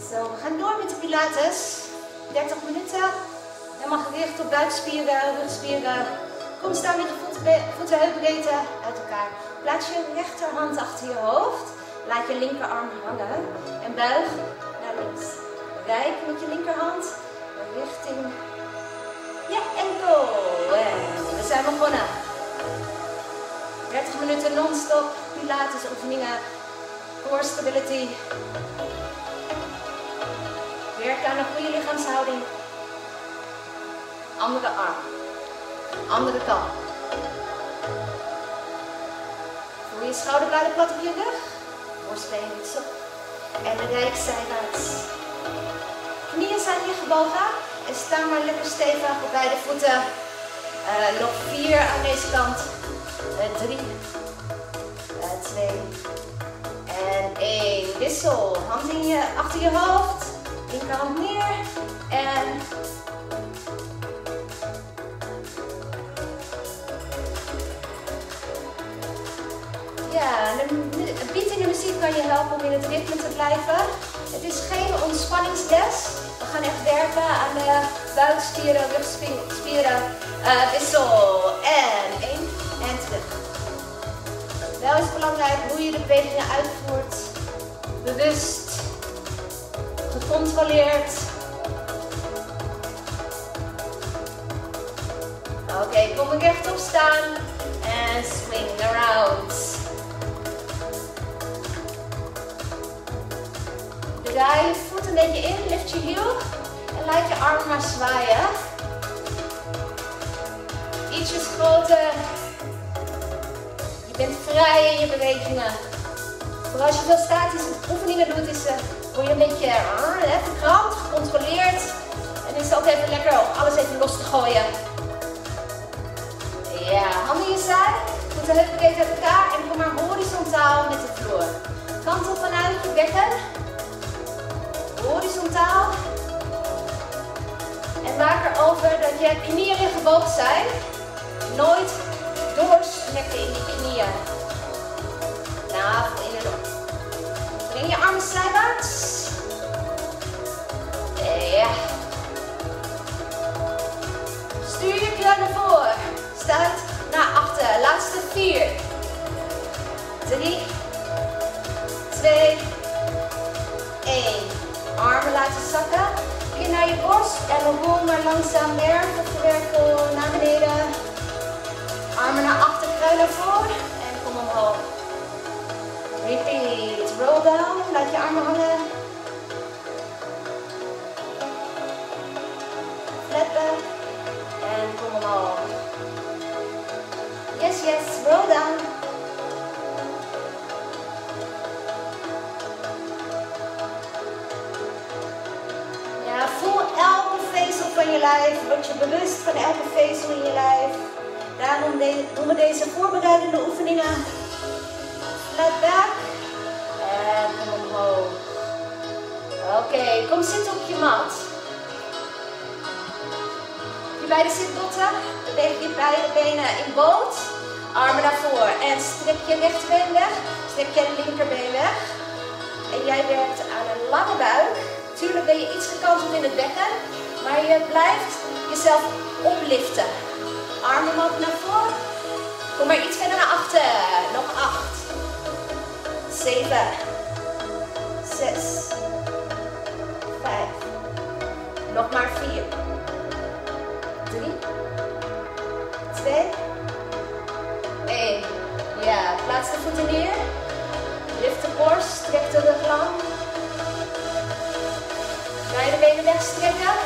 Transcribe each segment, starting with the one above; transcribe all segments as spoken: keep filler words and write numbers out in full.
Zo, we gaan door met de Pilates. dertig minuten. Helemaal gericht op buikspieren, rugspieren. Kom staan met je voeten, voeten heupbreedte uit elkaar. Plaats je rechterhand achter je hoofd. Laat je linkerarm hangen. En buig naar links. Rijk met je linkerhand richting je enkel. En we zijn begonnen. dertig minuten non-stop Pilates oefeningen. Core stability. Werk aan een goede lichaamshouding. Andere arm. Andere kant. Voel je schouderbladen plat op je rug. Borstbeen iets op. En rijk zijwaarts. Knieën zijn hier gebogen. En sta maar lekker stevig op beide voeten. Uh, nog vier aan deze kant. Uh, drie. Uh, twee. En één. Wissel. Hand in je, achter je hoofd. Linkerhand neer. En ja, een beat in de muziek kan je helpen om in het ritme te blijven. Het is geen ontspanningsles. We gaan echt werken aan de buikspieren, rugspieren. Uh, wissel. En één. En terug. Wel is belangrijk hoe je de bewegingen uitvoert. Bewust. Gecontroleerd. Oké, okay, kom rechtop staan. En swing around. Draai je voet een beetje in, lift je hiel en laat je arm maar zwaaien. Ietsjes groter. Je bent vrij in je bewegingen. Vooral als je veel statische oefeningen doet, is, uh, word je een beetje uh, verkrampt, gecontroleerd. En is het ook even lekker om alles even los te gooien. Ja, handen in je zij, voeten heupbreed uit elkaar en kom maar horizontaal met de vloer. Kantel vanuit je bekken. Horizontaal. En maak erover dat je knieën weer gebogen zijn. Nooit doorstrekken in je knieën. Navel in en op. Breng je armen zijwaarts. Ja. Stuur je kruin naar voren. Stuit naar achter. Laatste vier. Drie. Twee. Één. Armen laten zakken. Kin naar je borst en rol maar langzaam neer. Verwerkel naar beneden. Armen naar achter, kruin naar voren. En kom omhoog. Repeat. Roll down. Laat je armen hangen. Flat back. En kom omhoog. Yes, yes. Roll down. Voel elke vezel van je lijf. Word je bewust van elke vezel in je lijf. Daarom doen we deze voorbereidende oefeningen. Flat back. En kom omhoog. Oké, okay, kom zitten op je mat. Je beide zitbotten. Beweeg je beide benen in boot. Armen naar voren. En strek je rechterbeen weg. Strek je linkerbeen weg. En jij werkt aan een lange buik. Natuurlijk ben je iets gekanteld in het bekken, maar je blijft jezelf opliften. Armen omhoog naar voren. Kom maar iets verder naar achter. Nog acht. Zeven. Zes. Vijf. Nog maar vier. Drie. Twee. Één. Ja, plaats de voeten neer. Lift de borst, trek de rug lang. Ga je de benen wegstrekken.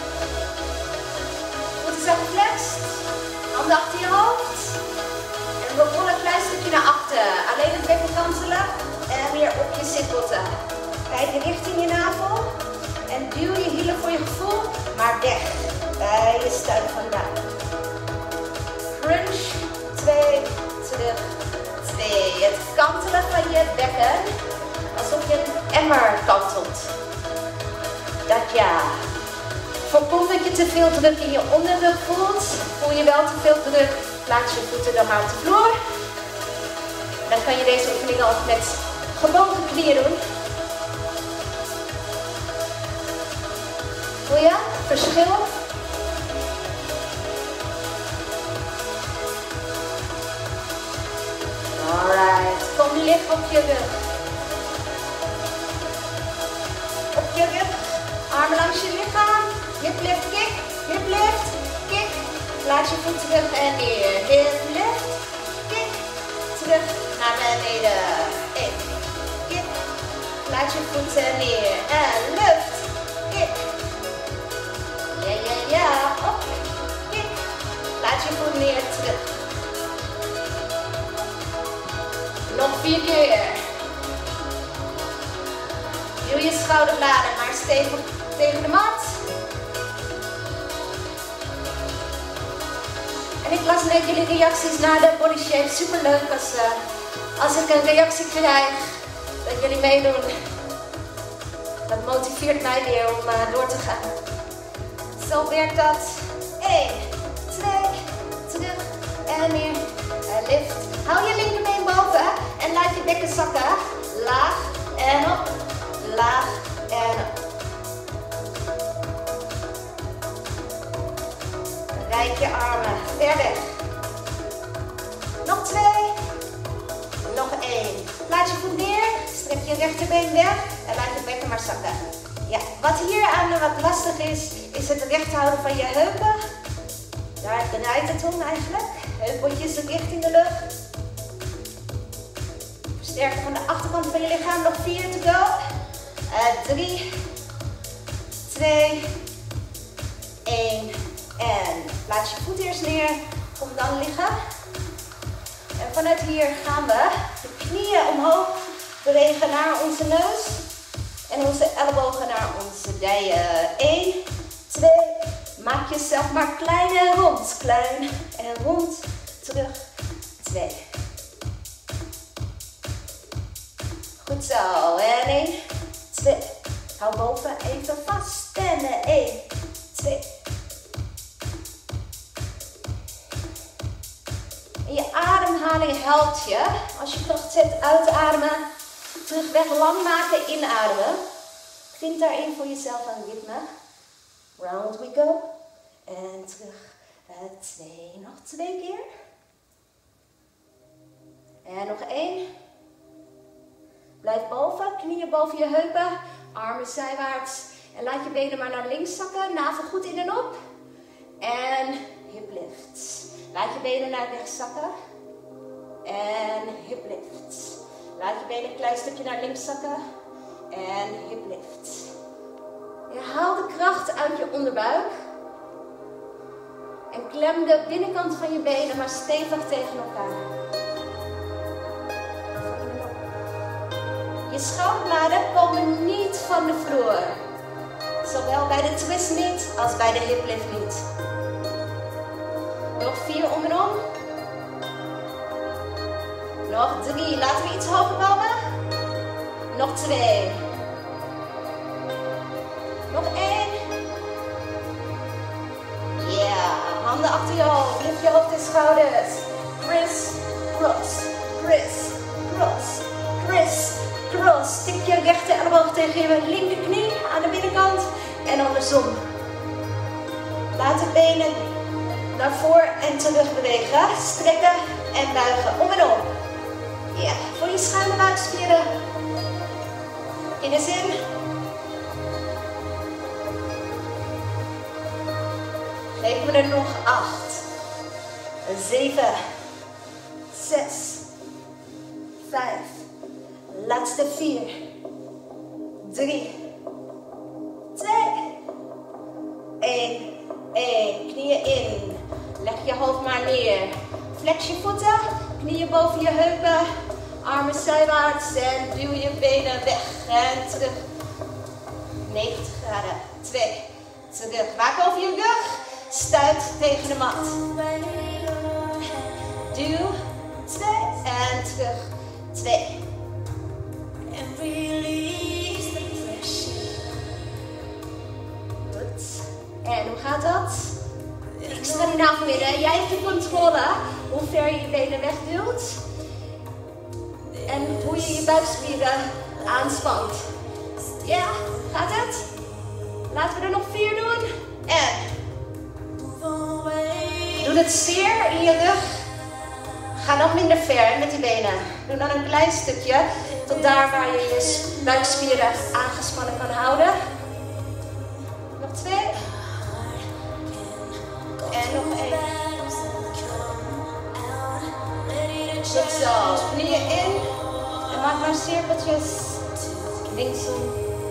Voeten zijn geflext. Handen achter je hoofd. En we rollen een klein stukje naar achter. Alleen het bekken kantelen. En weer op je zitbotten. Kijk richting je navel. En duw je hielen voor je gevoel. Maar weg. Bij je stuit vandaan. Crunch. Twee. Terug. Twee. Het kantelen van je bekken. Alsof je een emmer kantelt. Dat ja. Voorkom dat je te veel druk in je onderrug voelt. Voel je wel te veel druk, plaats je voeten dan maar op de vloer. Dan kan je deze oefeningen ook met gebogen knieën doen. Voel je? Verschil? Alright. Kom licht op je rug. Op je rug. Armen langs je lichaam. Hip lift, kick. Hip lift, kick. Laat je voet terug en neer. Hip lift, kick. Terug naar beneden. In. Kick. Laat je voeten neer. En lucht. Kick. Ja, ja, ja. Op. Kick. Laat je voet neer. Terug. Nog vier keer. Duw je schouderbladen maar stevig tegen de mat. En ik las net jullie reacties naar de body shape. Super leuk als, uh, als ik een reactie krijg dat jullie meedoen. Dat motiveert mij weer om uh, door te gaan. Zo werkt dat. één, twee, terug en weer. En lift. Hou je linkerbeen boven en laat je bekken zakken. Laag en op. Laag en op. Rijk je armen ver weg. Nog twee. Nog één. Laat je voet neer. Strek je rechterbeen weg. En laat je bekken maar zakken. Ja, wat hier aan wat lastig is, is het recht houden van je heupen. Daar draait het om eigenlijk. Heupeltjes richting de lucht. Versterken van de achterkant van je lichaam. Nog vier to go. Uh, drie. Twee. één. En laat je voet eerst neer. Kom dan liggen. En vanuit hier gaan we de knieën omhoog bewegen naar onze neus. En onze ellebogen naar onze dijen. één, twee. Maak jezelf maar klein en rond. Klein en rond. Terug. twee. Goed zo. En één, twee. Hou boven even vast. En één, twee. En je ademhaling helpt je. Als je kracht zet, uitademen. Terug weg lang maken, inademen. Vind daarin voor jezelf een ritme. Round we go. En terug. Uh, twee. Nog twee keer. En nog één. Blijf boven. Knieën boven je heupen. Armen zijwaarts. En laat je benen maar naar links zakken. Navel goed in en op. En hip lift. Laat je benen naar rechts zakken. En hip lift. Laat je benen een klein stukje naar links zakken. En hip lift. Je haalt de kracht uit je onderbuik. En klem de binnenkant van je benen maar stevig tegen elkaar. Je schouderbladen komen niet van de vloer. Zowel bij de twist niet als bij de hip lift niet. Nog vier om en om. Nog drie. Laten we iets hoger komen. Nog twee. Nog één. Ja. Yeah. Handen achter je hoofd. Lift je hoofd en schouders. Criss, cross. Criss, cross. Criss, cross. Tik je rechter elleboog tegen je linkerknie aan de binnenkant. En andersom. Laat de benen naar voor en terug bewegen. Strekken en buigen. Om en om. Ja, voor je schuine buikspieren. In de zin. Geef me er nog acht. Zeven. Zes. Vijf. Laatste vier. Drie. Twee. Eén. Eén. Knieën in. Leg je hoofd maar neer. Flex je voeten. Knieën boven je heupen. Armen zijwaarts. En duw je benen weg. En terug. negentig graden. Twee. Terug. Maak over je rug. Stuit tegen de mat. Duw. Twee. En terug. Twee. En release the pressure. Goed. En hoe gaat dat? Ik stel je navel midden. Jij hebt de controle hoe ver je je benen wegduwt. En hoe je je buikspieren aanspant. Ja, gaat het? Laten we er nog vier doen. En. Doe het zeer in je rug. Ga nog minder ver met die benen. Doe dan een klein stukje tot daar waar je je buikspieren aangespannen kan houden. Nog twee. En nog één. Goed zo. Knieën in. En maak maar cirkeltjes. Linksom.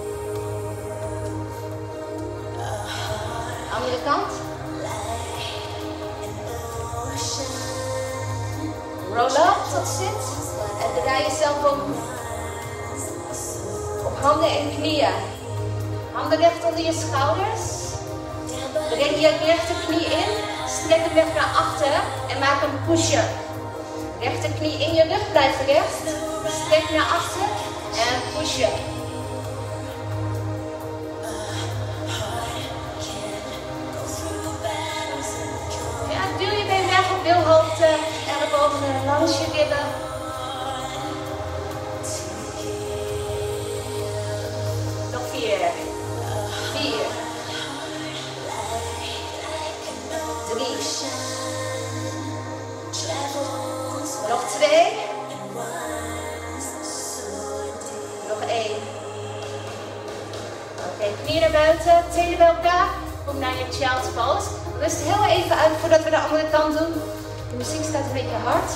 Andere kant. Roll up tot zit. En draai jezelf om. Op handen en knieën. Handen recht onder je schouders. Breng je rechterknie in. Strek hem weg naar achteren. En maak een push-up. Rechterknie in je rug. Blijf recht. Strek naar achteren. En push-up. Ja, duw je been weg op bilhoogte. Ellebogen langs je ribben. Nog vier. Vier. Drie. Nog twee. Nog één. Oké, okay, knieën naar buiten, tenen bij elkaar. Kom naar je child's pose. Rust heel even uit voordat we de andere kant doen. De muziek staat een beetje hard.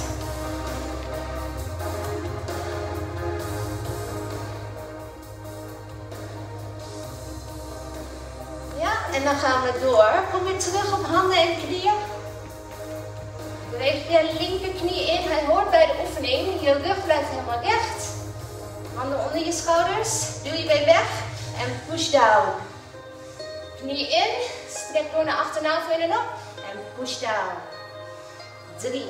Ja, en dan gaan we door. Kom weer terug op handen en knieën. Beweeg je linkerknie in. Hij hoort bij de oefening. Je rug blijft helemaal recht. Handen onder je schouders. Duw je been weg. En push down. Knie in. Strek door naar achter, navelbenen op. En push down. Drie.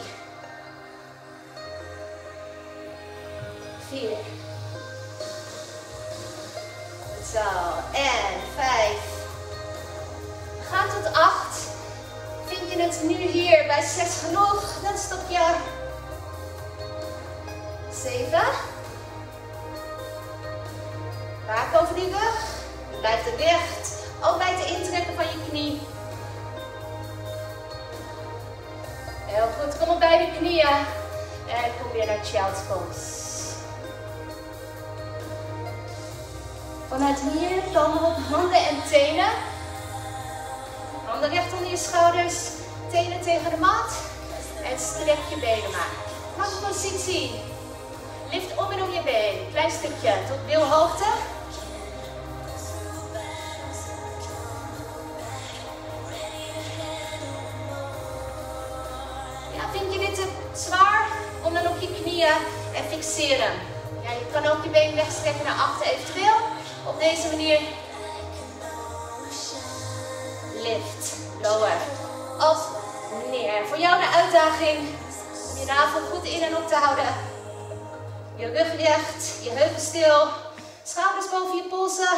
Vier. Goed zo. En vijf. Ga tot acht. Vind je het nu hier bij zes genoeg? Dan stop je. Zeven. Raak over die rug. Blijf er recht. Ook bij het intrekken van je knie. Heel goed. Kom op bij de knieën. En kom weer naar child's pose. Vanuit hier komen we op handen en tenen. Handen recht onder je schouders. Tenen tegen de mat. En strek je benen maar. Max-positie. Lift om en om je been. Klein stukje tot bilhoogte. Vind je dit te zwaar? Om dan op je knieën en fixeren. Ja, je kan ook je been wegstrekken naar achter eventueel. Op deze manier. Lift. Lower. Op. Neer. Voor jou de uitdaging om je navel goed in en op te houden. Je rug recht. Je heupen stil. Schouders boven je polsen.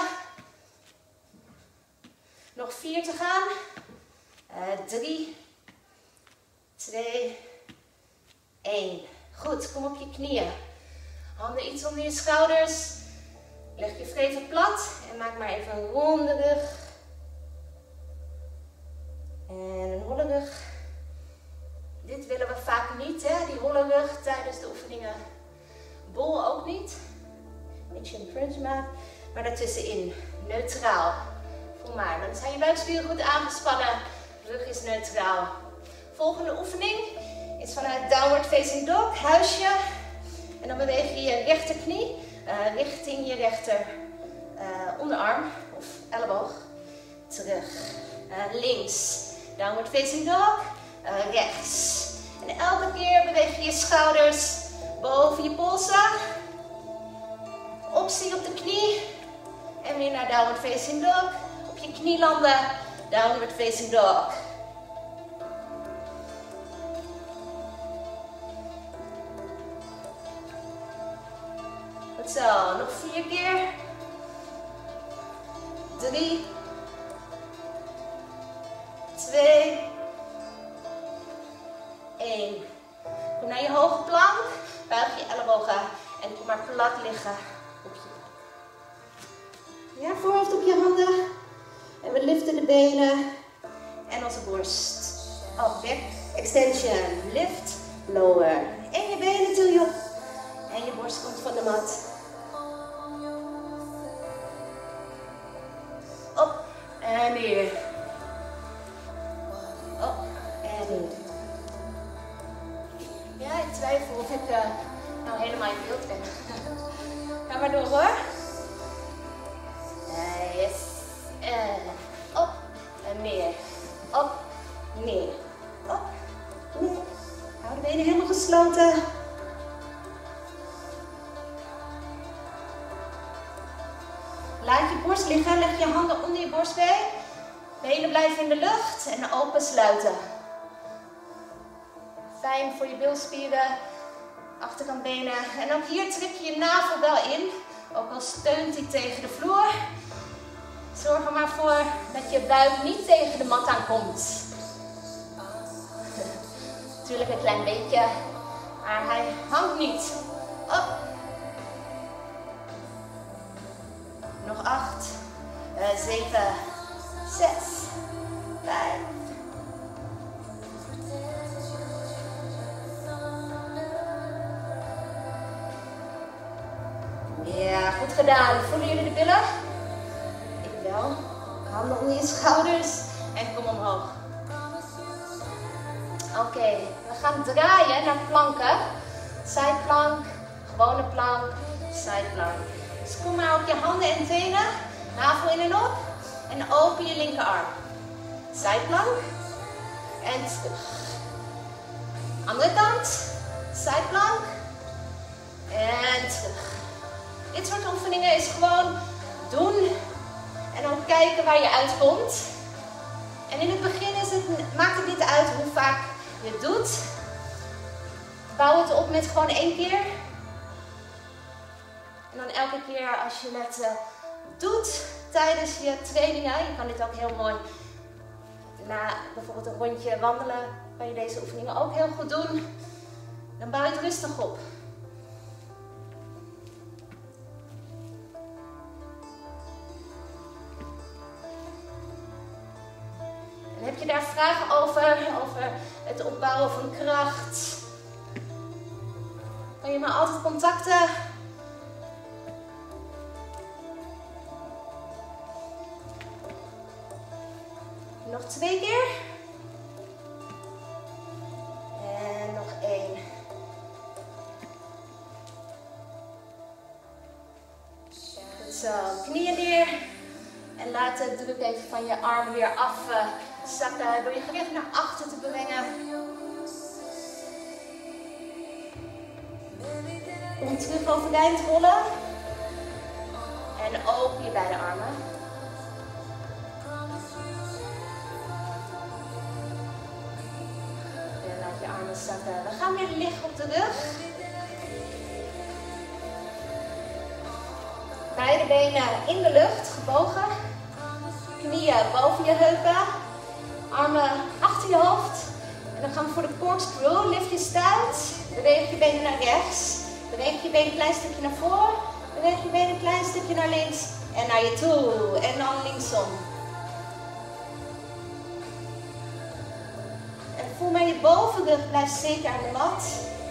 Nog vier te gaan. Uh, drie. Twee, één. Goed, kom op je knieën. Handen iets onder je schouders. Leg je vreven plat en maak maar even een ronde rug. En een holle rug. Dit willen we vaak niet, hè? Die holle rug tijdens de oefeningen. Bol ook niet. Beetje een crunch maak. Maar daartussenin, neutraal. Voel maar, dan zijn je buikspieren goed aangespannen. Rug is neutraal. Volgende oefening is vanuit Downward Facing Dog, huisje. En dan beweeg je je rechterknie uh, richting je rechter uh, onderarm of elleboog. Terug. Uh, links. Downward Facing Dog. Uh, rechts. En elke keer beweeg je je schouders boven je polsen. Optie op de knie. En weer naar Downward Facing Dog. Op je knie landen. Downward Facing Dog. Zo, nog vier keer. Drie. Twee. Eén. Kom naar je hoge plank. Buig je ellebogen en kom maar plat liggen op je. Ja, voorhoofd op je handen. En we liften de benen en onze borst. Op, back extension. Lift, lower. En je benen til je op. En je borst komt van de mat. Op en neer. Op en neer. Ja, ik twijfel of ik uh, nou helemaal in beeld ben. Ga maar door hoor. Uh, yes. En op en neer. Op, neer. Op, neer. Hou de benen helemaal gesloten. Laat je borst liggen. Leg je handen onder je borstbeen. Benen blijven in de lucht en open sluiten. Fijn voor je bilspieren, achterkant benen. En ook hier trek je je navel wel in. Ook al steunt hij tegen de vloer. Zorg er maar voor dat je buik niet tegen de mat aankomt. Natuurlijk een klein beetje, maar hij hangt niet. Op. Nog acht, uh, zeven, zes, vijf. Ja, goed gedaan. Voelen jullie de billen? Ik wel. Handen onder je schouders en kom omhoog. Oké, okay, we gaan draaien naar planken. Zijplank, gewone plank, zijplank. Dus kom maar op je handen en tenen, navel in en op en open je linkerarm. Zijplank en terug. Andere kant, zijplank en terug. Dit soort oefeningen is gewoon doen en dan kijken waar je uitkomt. En in het begin is het, maakt het niet uit hoe vaak je het doet. Bouw het op met gewoon één keer. En dan elke keer als je het uh, doet tijdens je trainingen. Je kan dit ook heel mooi na bijvoorbeeld een rondje wandelen. Kan je deze oefeningen ook heel goed doen. Dan bouw je het rustig op. En heb je daar vragen over, over het opbouwen van kracht, kan je me altijd contacten. Nog twee keer. En nog één. Goed zo, knieën neer. En laat de druk even van je armen weer afzakken door je gewicht naar achter te brengen. Kom terug overeind rollen. En open je beide armen. En laat je armen zakken. We gaan weer liggen op de rug. Beide benen in de lucht, gebogen. Knieën boven je heupen. Armen achter je hoofd. En dan gaan we voor de corkscrew. Lift je stuit. Beweeg je benen naar rechts. Beweeg je benen een klein stukje naar voren. Beweeg je benen een klein stukje naar links. En naar je toe. En dan linksom. En voel maar je bovenrug blijft zeker aan de mat.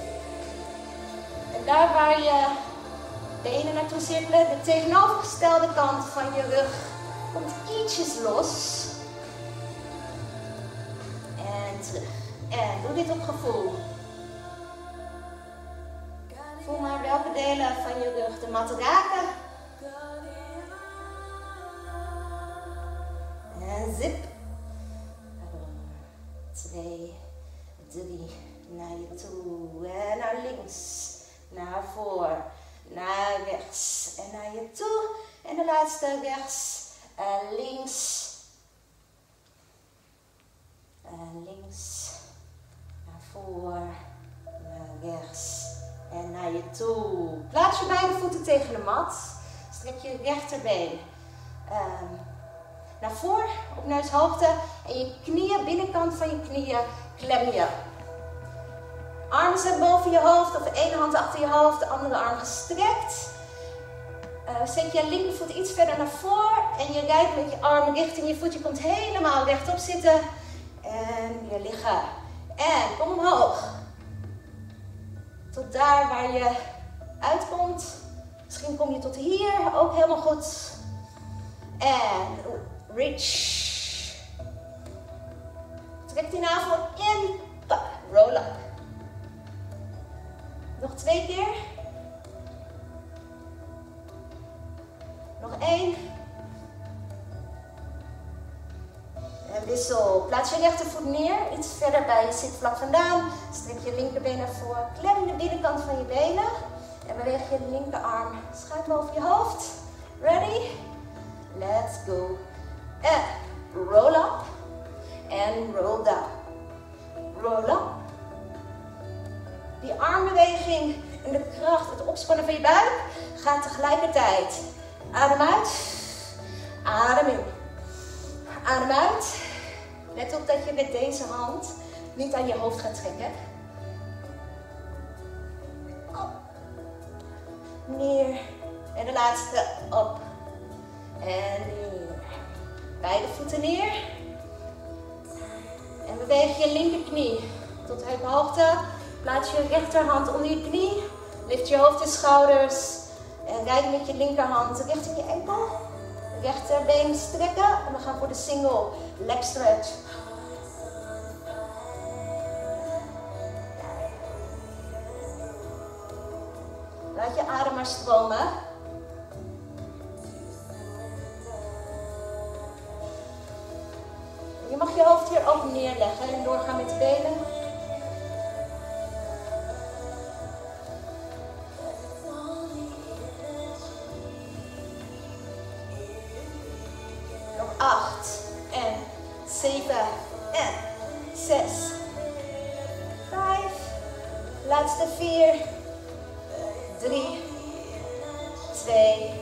En daar waar je benen naartoe cirkelen, de tegenovergestelde kant van je rug komt ietsjes los. En terug. En doe dit op gevoel. Voel maar welke delen van je rug de mat raken. En zip. Twee, drie, naar je toe. En naar links, naar voren, naar rechts. En naar je toe. En de laatste rechts en links. En links, naar voren, naar rechts. En naar je toe. Plaats je beide voeten tegen de mat. Strek je rechterbeen um, naar voren op neushoogte. En je knieën, binnenkant van je knieën, klem je. Armen zijn boven je hoofd of één hand achter je hoofd, de andere arm gestrekt. Uh, zet je linkervoet iets verder naar voren en je rijdt met je armen richting je voet. Je komt helemaal rechtop zitten en weer liggen. En kom omhoog. Tot daar waar je uitkomt. Misschien kom je tot hier, ook helemaal goed. En reach. Trek die navel in. Roll up. Nog twee keer. Nog één. En wissel. Plaats je rechtervoet neer. Iets verder bij je zitvlak vandaan. Strek je linkerbeen naar voren. Klem de binnenkant van je benen. En beweeg je linkerarm schuin boven je hoofd. Ready? Let's go. En roll up. En roll down. Roll up. Die armbeweging en de kracht, het opspannen van je buik gaat tegelijkertijd. Adem uit. Adem in. Adem uit. Let op dat je met deze hand niet aan je hoofd gaat trekken. Op. Neer. En de laatste op. En neer. Beide voeten neer. En beweeg je linkerknie tot heuphoogte. Plaats je rechterhand onder je knie. Lift je hoofd en schouders. En rijd met je linkerhand richting je enkel. Rechterbeen strekken. En we gaan voor de single leg stretch. Laat je adem maar stromen. Je mag je hoofd hier ook neerleggen en doorgaan met de benen. Nog acht en zeven en zes, vijf, laatste vier, drie, twee,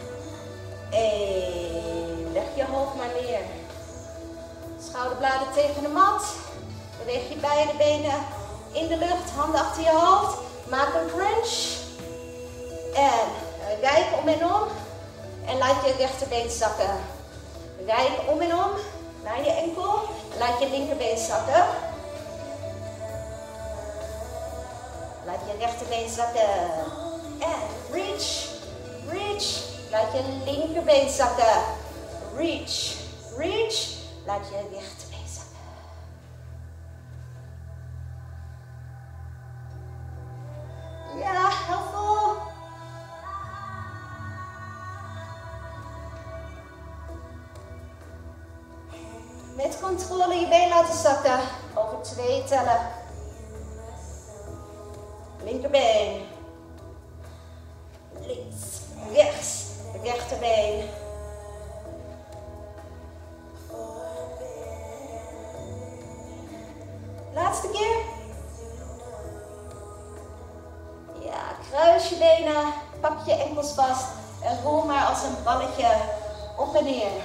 één. Leg je hoofd maar neer. Schouderbladen tegen de mat. Beweeg je beide benen in de lucht. Handen achter je hoofd. Maak een crunch. En rijk om en om. En laat je rechterbeen zakken. Rijk om en om naar je enkel. En laat je linkerbeen zakken. Laat je rechterbeen zakken. En reach. Reach. Laat je linkerbeen zakken. Reach. Reach. Laat je rechterbeen zakken. Ja, helpful. Met controle je been laten zakken. Over twee tellen. Linkerbeen. Links, rechts, rechterbeen. Laatste keer. Ja, kruis je benen, pak je enkels vast en rol maar als een balletje op en neer.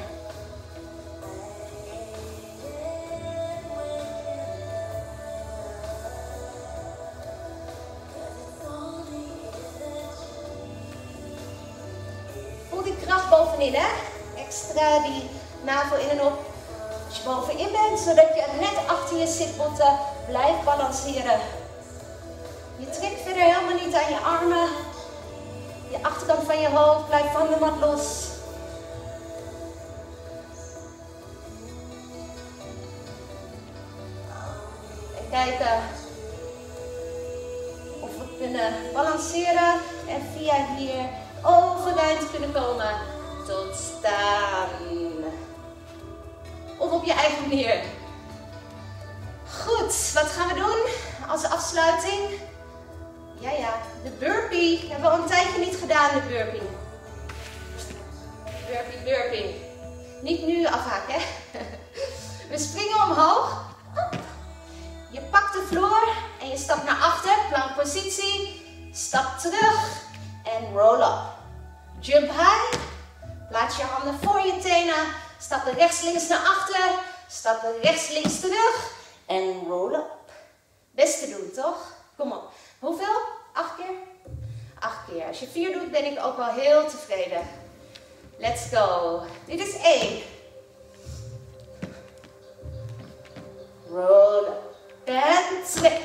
Voel die kracht bovenin, hè? Extra die navel in en op. Als je bovenin bent, zodat je net achter je zitbotten blijft balanceren. Je trekt verder helemaal niet aan je armen. Je achterkant van je hoofd blijft van de mat los. En kijken of we kunnen balanceren en via hier overeind kunnen komen tot staan. Of op je eigen manier. Goed, wat gaan we doen als afsluiting? Ja, ja, de burpee. Hebben we al een tijdje niet gedaan, de burpee. Burpee, burpee. Niet nu afhaken, hè. We springen omhoog. Je pakt de vloer en je stapt naar achter. Plankpositie. Stap terug en roll up. Jump high. Plaats je handen voor je tenen. Stappen rechts, links naar achter. Stappen rechts, links terug. En roll up. Best te doen, toch? Kom op. Hoeveel? Acht keer? Acht keer. als je vier doet, ben ik ook wel heel tevreden. Let's go. Dit is één. Roll en twee.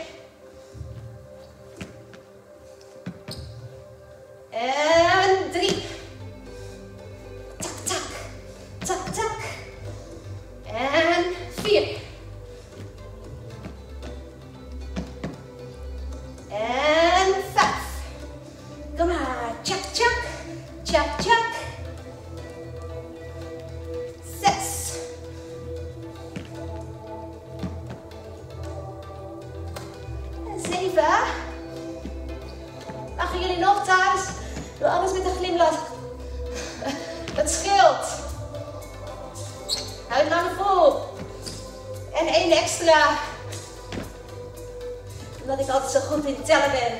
En drie. Tak, tak. Tak, tak. En vier. En vijf. Kom maar. Tjak, tjak. Tjak, tjak. Zes. En zeven. Lachen jullie nog thuis? Doe alles met een glimlach. Het scheelt. Houd nou vol. En één extra. Omdat ik altijd zo goed in tellen ben.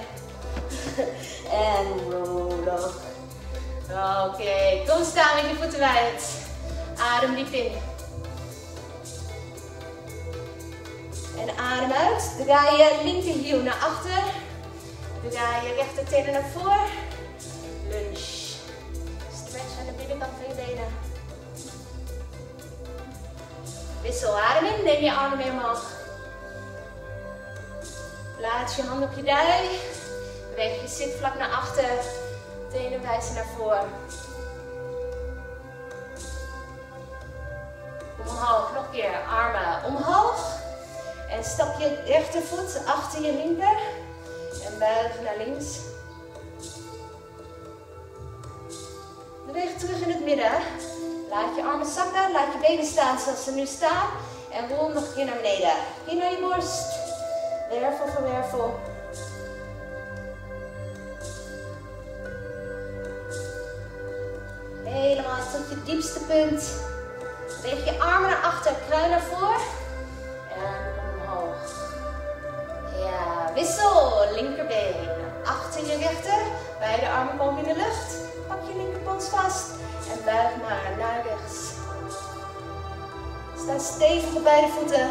En roll up. Oké, okay. Kom staan met je voeten wijd. Adem diep in. En adem uit. Draai je linkerhiel naar achter. Draai je rechtertenen naar voren. Lunge. Stretch aan de binnenkant van je benen. Wissel adem in. Neem je armen mee omhoog. Plaats je hand op je dij. Beweeg je zitvlak naar achter. Tenen wijzen naar voren. Omhoog. Nog een keer. Armen omhoog. En stap je rechtervoet achter je linker. En buig naar links. Beweeg terug in het midden. Laat je armen zakken. Laat je benen staan zoals ze nu staan. En rol nog een keer naar beneden. Kin naar je borst. Wervel voor wervel. Helemaal tot je diepste punt. Beweeg je armen naar achter. Kruin naar voren. En omhoog. Ja, wissel. Linkerbeen achter je rechter. Beide armen komen in de lucht. Pak je linkerpols vast. En buig maar naar rechts. Sta stevig op beide voeten.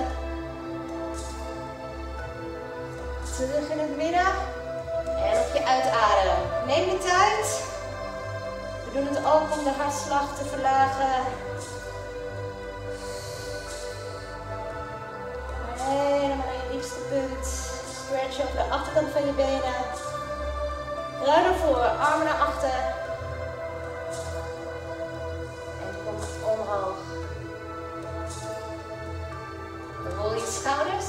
Terug in het midden. En op je uitadem. Neem je tijd. We doen het ook om de hartslag te verlagen. Helemaal naar je diepste punt. Stretch over de achterkant van je benen. Ruim naar voren, armen naar achter. En kom omhoog. Rol je schouders.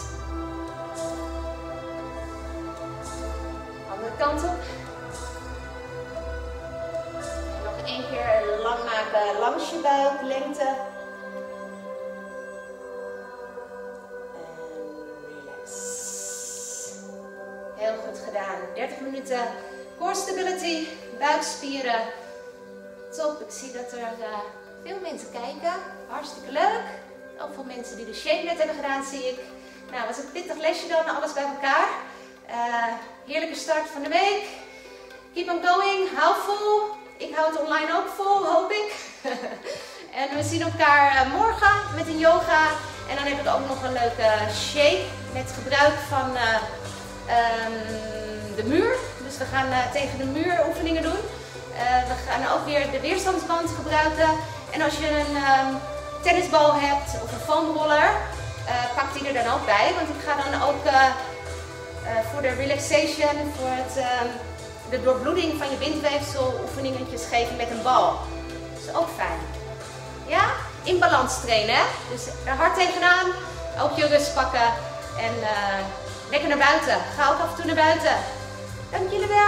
Andere kant op. En nog één keer lang maken langs je buik, lengte. Heel goed gedaan. dertig minuten core stability, buikspieren. Top, ik zie dat er uh, veel mensen kijken. Hartstikke leuk. Ook veel mensen die de shape net hebben gedaan, zie ik. Nou, was een pittig lesje dan, alles bij elkaar. Uh, heerlijke start van de week. Keep on going, hou vol. Ik hou het online ook vol, hoop ik. En we zien elkaar uh, morgen met een yoga. En dan heb ik ook nog een leuke shape met gebruik van... Uh, Um, de muur. Dus we gaan uh, tegen de muur oefeningen doen. Uh, we gaan ook weer de weerstandsband gebruiken. En als je een um, tennisbal hebt of een foamroller, uh, pak die er dan ook bij. Want ik ga dan ook uh, uh, voor de relaxation, voor het, uh, de doorbloeding van je bindweefsel oefeningetjes geven met een bal. Dat is ook fijn. Ja? In balans trainen. Hè? Dus er hard tegenaan. Ook je rust pakken. En... Uh, lekker naar buiten. Ga ook af en toe naar buiten. Dank jullie wel.